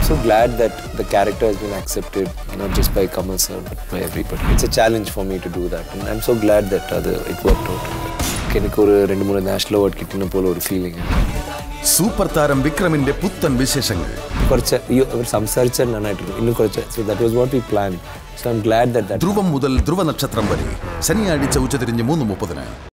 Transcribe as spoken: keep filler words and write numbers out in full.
so glad that the character has been accepted, not just by Kamal sir, but by everybody. It's a challenge for me to do that, and I'm so glad that uh, it worked out. എനിക്ക് ഒരു രണ്ട് മൂന്ന് national award കിട്ടുന്ന പോലെ ഒരു feeling. Super താരം വിക്രമിന്റെ പുത്തൻ വിശേഷങ്ങൾ കുറച്ച് അവർ സംസാരിച്ചാൽ നന്നായിട്ടുണ്ട്. ഇന്നും കുറച്ച് so that was what we planned. So I'm glad that that ധ്രുവം മുതൽ ധ്രുവ നക്ഷത്രം വരെ ശനിയാഴ്ച ഉച്ചതിരിഞ്ഞ് മൂന്ന് മുപ്പതിന്